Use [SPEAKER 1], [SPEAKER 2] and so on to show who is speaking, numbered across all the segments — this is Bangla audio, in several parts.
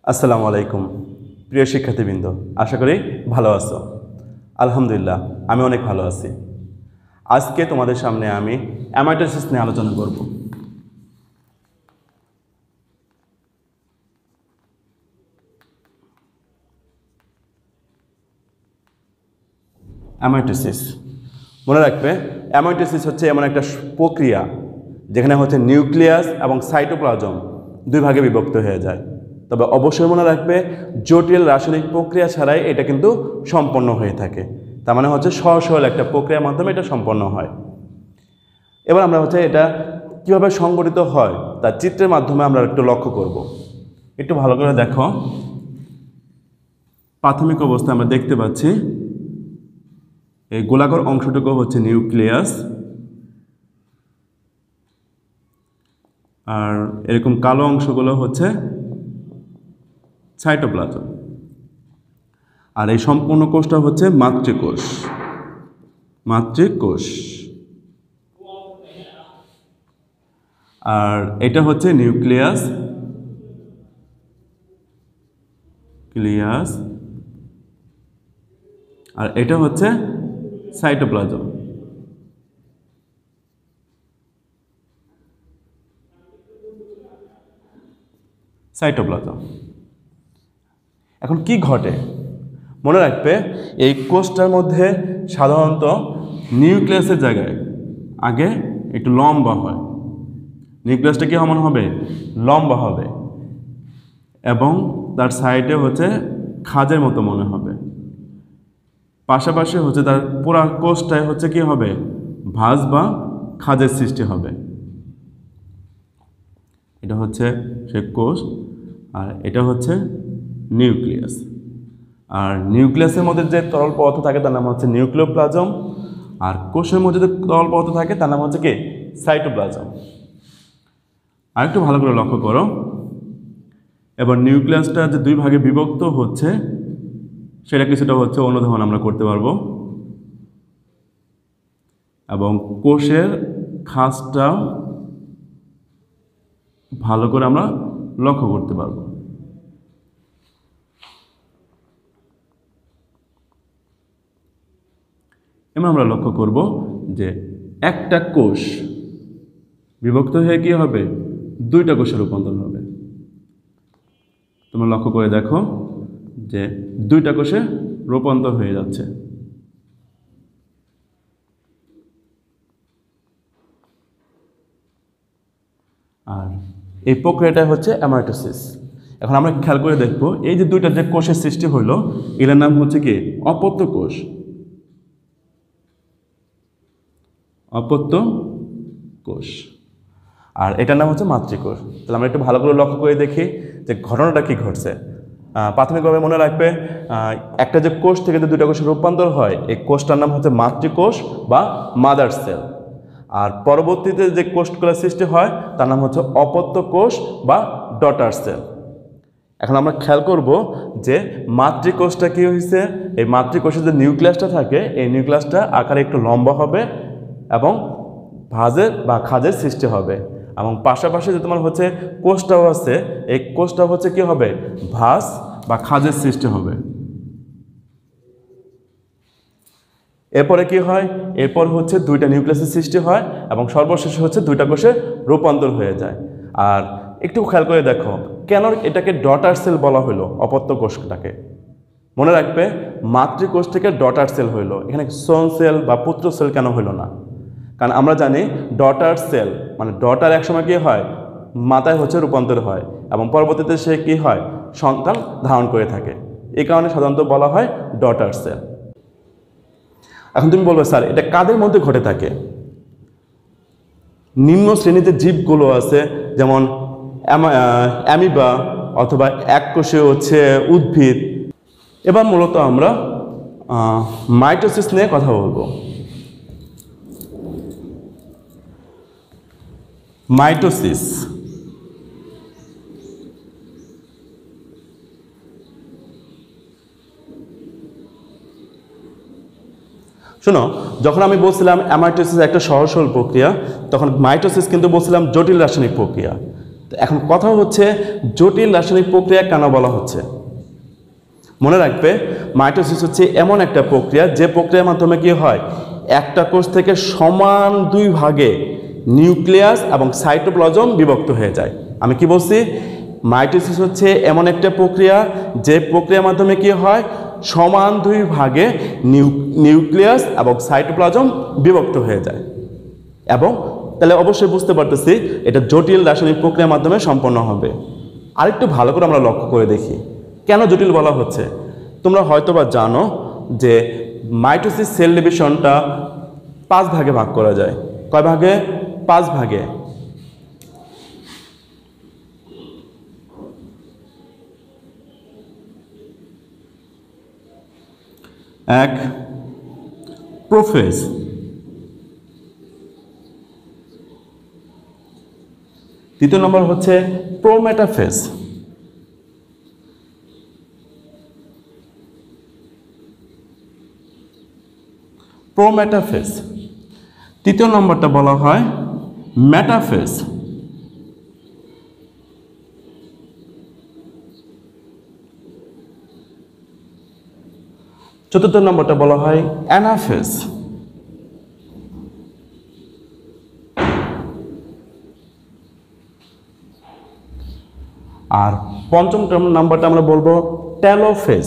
[SPEAKER 1] আসসালামু আলাইকুম প্রিয় শিক্ষার্থীবৃন্দ, আশা করি ভালো আছো। আলহামদুলিল্লাহ আমি অনেক ভালো আছি। আজকে তোমাদের সামনে আমি অ্যামাইটোসিস নিয়ে আলোচনা করব। অ্যামাইটোসিস মনে রাখবে, অ্যামাইটোসিস হচ্ছে এমন একটা প্রক্রিয়া যেখানে হচ্ছে নিউক্লিয়াস এবং সাইটোপ্লাজম দুই ভাগে বিভক্ত হয়ে যায়। তবে অবশ্যই মনে রাখবে, জটিল রাসায়নিক প্রক্রিয়া ছাড়াই এটা কিন্তু সম্পন্ন হয়ে থাকে। তার মানে হচ্ছে সহজ সরল একটা প্রক্রিয়ার মাধ্যমে এটা সম্পন্ন হয়। এবার আমরা হচ্ছে এটা কীভাবে সংগঠিত হয় তার চিত্রের মাধ্যমে আমরা একটু লক্ষ্য করব। একটু ভালো করে দেখো, প্রাথমিক অবস্থায় আমরা দেখতে পাচ্ছি এই গোলাকার অংশটুকু হচ্ছে নিউক্লিয়াস, আর এরকম কালো অংশগুলো হচ্ছে সাইটোপ্লাজম, আর এই সম্পূর্ণ কোষটা হচ্ছে মাতৃকোষ। আর এটা হচ্ছে নিউক্লিয়াস, আর এটা হচ্ছে সাইটোপ্লাজম। এখন কি ঘটে মনে রাখবে, এই কোষটার মধ্যে সাধারণত নিউক্লিয়াসের জায়গায় আগে একটু লম্বা হয়। নিউক্লিয়াসটা কি কেমন হবে? লম্বা হবে, এবং তার সাইডে হচ্ছে খাঁজের মতো মনে হবে। পাশাপাশি হচ্ছে তার পুরা কোষটায় হচ্ছে কি হবে? ভাঁজ বা খাঁজের সৃষ্টি হবে। এটা হচ্ছে সে কোষ, আর এটা হচ্ছে নিউক্লিয়াস। আর নিউক্লিয়াসের মধ্যে যে তরল পদার্থ থাকে তার নাম হচ্ছে নিউক্লিওপ্লাজম, আর কোষের মধ্যে যে তরল পদার্থ থাকে তার নাম হচ্ছে কি? সাইটোপ্লাজম। আর একটু ভালো করে লক্ষ্য করো, এবার নিউক্লিয়াসটা যে দুই ভাগে বিভক্ত হচ্ছে সেটা কিছুটা হচ্ছে অনুধাবন আমরা করতে পারবো, এবং কোষের খাঁজটা ভালো করে আমরা লক্ষ্য করতে পারবো। এবার আমরা লক্ষ্য করব যে একটা কোষ বিভক্ত হয়ে কি হবে? দুইটা কোষে রূপান্তর হবে। তোমরা লক্ষ্য করে দেখো যে দুইটা কোষে রূপান্তর হয়ে যাচ্ছে। আর এই প্রক্রিয়াটা হচ্ছে অ্যামাইটোসিস। এখন আমরা খেয়াল করে দেখব, এই যে দুইটা যে কোষের সৃষ্টি হইল এটার নাম হচ্ছে কি? অপত্য কোষ। আর এটার নাম হচ্ছে মাতৃকোষ। তাহলে আমরা একটু ভালো করে লক্ষ্য করে দেখি যে ঘটনাটা কি ঘটছে। প্রাথমিকভাবে মনে রাখবে, একটা যে কোষ থেকে যে দুইটা কোষের রূপান্তর হয় এই কোষটার নাম হচ্ছে মাতৃকোষ বা মাদার সেল। আর পরবর্তীতে যে কোষগুলো সৃষ্টি হয় তার নাম হচ্ছে অপত্য কোষ বা ডটার সেল। এখন আমরা খেয়াল করব যে মাতৃকোষটা কি হয়েছে, এই মাতৃকোষের যে নিউক্লিয়াসটা থাকে এই নিউক্লিয়াসটা আকারে একটু লম্বা হবে এবং ভাঁজের বা খাঁজের সৃষ্টি হবে, এবং পাশাপাশি যে তোমার হচ্ছে কোষটাও আছে এই কোষটা হচ্ছে কি হবে? ভাঁজ বা খাঁজের সৃষ্টি হবে। এরপরে কি হয়? এরপর হচ্ছে দুইটা নিউক্লিয়াসের সৃষ্টি হয় এবং সর্বশেষে হচ্ছে দুইটা কোষে রূপান্তর হয়ে যায়। আর একটু খেয়াল করে দেখো, কেন এটাকে ডটার সেল বলা হলো অপত্য কোষটাকে? মনে রাখবে, মাতৃকোষ থেকে ডটার সেল হইল, এখানে সন সেল বা পুত্র সেল কেন হইল না? কারণ আমরা জানি ডটার সেল মানে ডটার একসময় কি হয়? মাতায় হচ্ছে রূপান্তর হয় এবং পরবর্তীতে সে কি হয়? সন্তান ধারণ করে থাকে। এই কারণে সাধারণত বলা হয় ডটার সেল। এখন তুমি বলবে, স্যার এটা কাদের মধ্যে ঘটে থাকে? নিম্ন শ্রেণীতে জীবগুলো আছে, যেমন অ্যামিবা অথবা এককোষীয় হচ্ছে উদ্ভিদ। এবার মূলত আমরা মাইটোসিস নিয়ে কথা বলবো। মাইটোসিস শোনো, যখন আমি বলছিলাম অ্যামাইটোসিস একটা সহজ সরল প্রক্রিয়া, তখন মাইটোসিস কিন্তু বলছিলাম জটিল রাসায়নিক প্রক্রিয়া। তো এখন কথা হচ্ছে জটিল রাসায়নিক প্রক্রিয়া কেন বলা হচ্ছে। মনে রাখবে মাইটোসিস হচ্ছে এমন একটা প্রক্রিয়া যে প্রক্রিয়ার মাধ্যমে কি হয়, একটা কোষ থেকে সমান দুই ভাগে নিউক্লিয়াস এবং সাইটোপ্লাজম বিভক্ত হয়ে যায়। আমি কি বলছি, মাইটোসিস হচ্ছে এমন একটা প্রক্রিয়া যে প্রক্রিয়ার মাধ্যমে কি হয়, সমান দুই ভাগে নিউক্লিয়াস এবং সাইটোপ্লাজম বিভক্ত হয়ে যায়। এবং তাহলে অবশ্যই বুঝতে পারতেছি এটা জটিল রাসায়নিক প্রক্রিয়ার মাধ্যমে সম্পন্ন হবে। আরেকটু ভালো করে আমরা লক্ষ্য করে দেখি কেন জটিল বলা হচ্ছে। তোমরা হয়তোবা জানো যে মাইটোসিস সেল ডিভিশনটা 5 ভাগে ভাগ করা যায়। কয় ভাগে? 5 ভাগে। এক, প্রোফেজ। দ্বিতীয় নম্বর হচ্ছে প্রোমেটাফেজ। প্রোমেটাফেজ। তৃতীয় নম্বরটা বলা হয় মেটাফেজ। চতুর্থ নম্বরটা বলা হয় অ্যানাফেজ। আর পঞ্চম নাম্বারটা আমরা বলবো টেলোফেজ।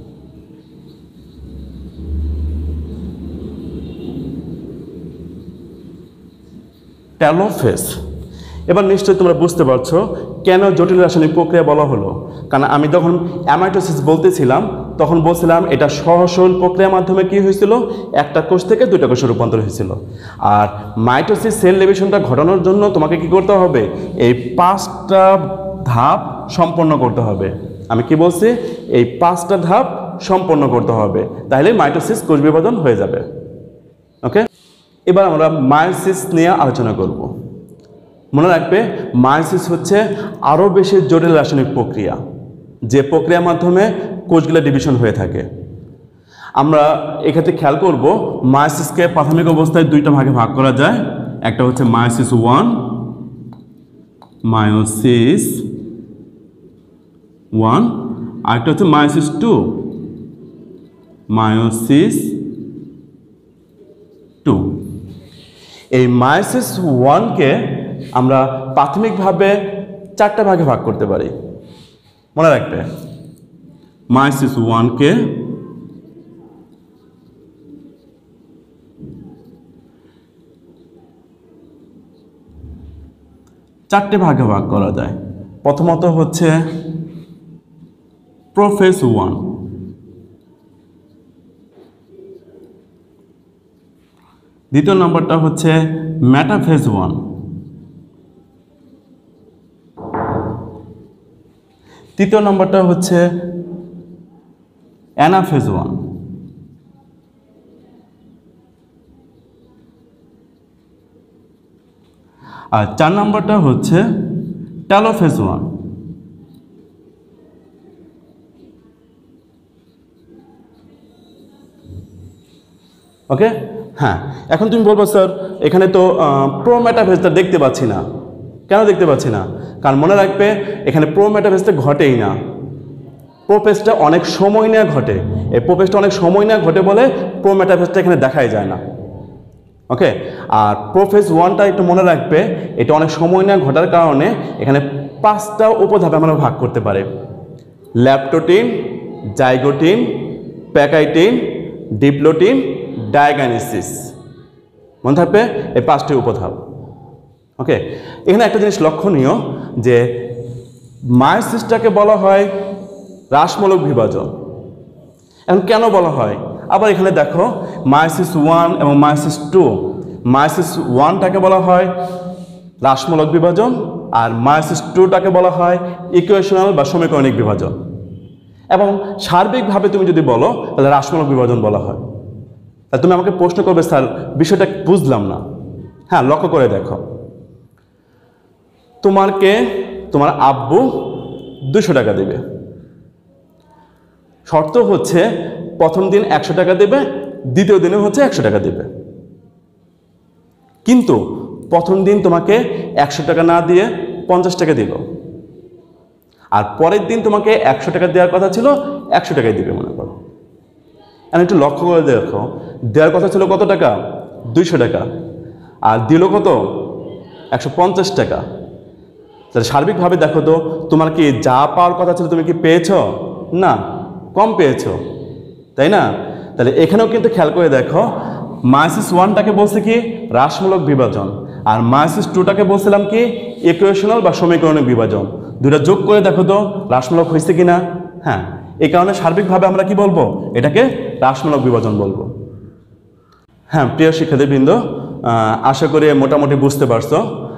[SPEAKER 1] টেলোফেজ। এবার নিশ্চয়ই তোমরা বুঝতে পারছো কেন জটিল রাসায়নিক প্রক্রিয়া বলা হলো। কারণ আমি যখন অ্যামাইটোসিস বলতেছিলাম তখন বলছিলাম এটা সহজ প্রক্রিয়ার মাধ্যমে কি হয়েছিল, একটা কোষ থেকে দুইটা কোষে রূপান্তর হয়েছিল। আর মাইটোসিস সেল ডিভিশনটা ঘটানোর জন্য তোমাকে কি করতে হবে, এই 5টা ধাপ সম্পন্ন করতে হবে। আমি কি বলছি, এই 5টা ধাপ সম্পন্ন করতে হবে, তাহলে মাইটোসিস কোষ বিভাজন হয়ে যাবে। ওকে, এবার আমরা মায়োসিস নিয়ে আলোচনা করব। মনে রাখবে মায়োসিস হচ্ছে আরও বেশি জটিল রাসায়নিক প্রক্রিয়া, যে প্রক্রিয়ার মাধ্যমে কোষগুলো ডিভিশন হয়ে থাকে। আমরা এক্ষেত্রে খেয়াল করব মায়োসিসকে প্রাথমিক অবস্থায় 2টা ভাগে ভাগ করা যায়। একটা হচ্ছে মায়োসিস 1, মায়োসিস 1, আরেকটা হচ্ছে মায়োসিস 2, মায়োসিস 2। এই মায়োসিস 1কে আমরা প্রাথমিকভাবে 4টা ভাগে ভাগ করতে পারি। মনে রাখবে মায়োসিস 1কে চারটে ভাগে ভাগ করা যায়। প্রথমত হচ্ছে প্রোফেজ 1, দ্বিতীয় নম্বরটা হচ্ছে মেটাফেজ 1, তৃতীয় নম্বরটা হচ্ছে অ্যানাফেজ 1, আর 4 নম্বরটা হচ্ছে টেলোফেজ 1। ওকে, হ্যাঁ, এখন তুমি বলবো স্যার এখানে তো প্রোমেটাফেজটা দেখতে পাচ্ছি না। কেন দেখতে পাচ্ছি না? কারণ মনে রাখবে এখানে প্রোমেটাফেজটা ঘটেই না, প্রোফেজটা অনেক সময় নিয়ে ঘটে। এই প্রোফেজটা অনেক সময় নিয়ে ঘটে বলে প্রোমেটাফেজটা এখানে দেখাই যায় না। ওকে, আর প্রোফেজ 1টা একটু মনে রাখবে এটা অনেক সময় নিয়ে ঘটার কারণে এখানে 5টা উপধাপে আমরা ভাগ করতে পারি। Leptotene, zygotene, pachytene, diplotene, diakinesis. মনে থাকবে এই 5টি উপধাপ। ওকে, এখানে একটা জিনিস লক্ষণীয় যে মায়োসিসটাকে বলা হয় হ্রাসমূলক বিভাজন। এখন কেন বলা হয়? আবার এখানে দেখো মায়োসিস 1 এবং মায়োসিস 2, মায়োসিস 1টাকে বলা হয় হ্রাসমূলক বিভাজন, আর মায়োসিস 2টাকে বলা হয় ইকুয়েশনাল বা সমীকরণিক বিভাজন। এবং সার্বিকভাবে তুমি যদি বলো তাহলে হ্রাসমূলক বিভাজন বলা হয়। তাহলে তুমি আমাকে প্রশ্ন করবে স্যার বিষয়টা বুঝলাম না। হ্যাঁ, লক্ষ্য করে দেখো, তোমার আব্বু 200 টাকা দেবে। শর্ত হচ্ছে প্রথম দিন 100 টাকা দেবে, দ্বিতীয় দিনে হচ্ছে 100 টাকা দেবে। কিন্তু প্রথম দিন তোমাকে 100 টাকা না দিয়ে 50 টাকা দিল, আর পরের দিন তোমাকে 100 টাকা দেওয়ার কথা ছিল, 100 টাকায় দিবে মনে করো। এখন একটু লক্ষ্য করে দেখো, দেওয়ার কথা ছিল কত টাকা? 200 টাকা, আর দিল কত? 150 টাকা। তাহলে সার্বিকভাবে দেখো তো, তোমার কি যা পাওয়ার কথা ছিল তুমি কি পেয়েছো? না, কম পেয়েছো, তাই না? তাহলে এখানেও কিন্তু খেয়াল করে দেখো, মাইনাস 1টাকে বলছে কি হ্রাসমূলক বিভাজন, আর মাইনাস 2টাকে বলছিলাম কি ইকুয়েশনাল বা সমীকরণিক বিভাজন। দুটা যোগ করে দেখো তো হ্রাসমূলক হয়েছে কি না। হ্যাঁ, এই কারণে সার্বিকভাবে আমরা কি বলবো? এটাকে হ্রাসমূলক বিভাজন বলবো। হ্যাঁ প্রিয় শিক্ষার্থীবৃন্দ, আশা করি মোটামুটি বুঝতে পারছো।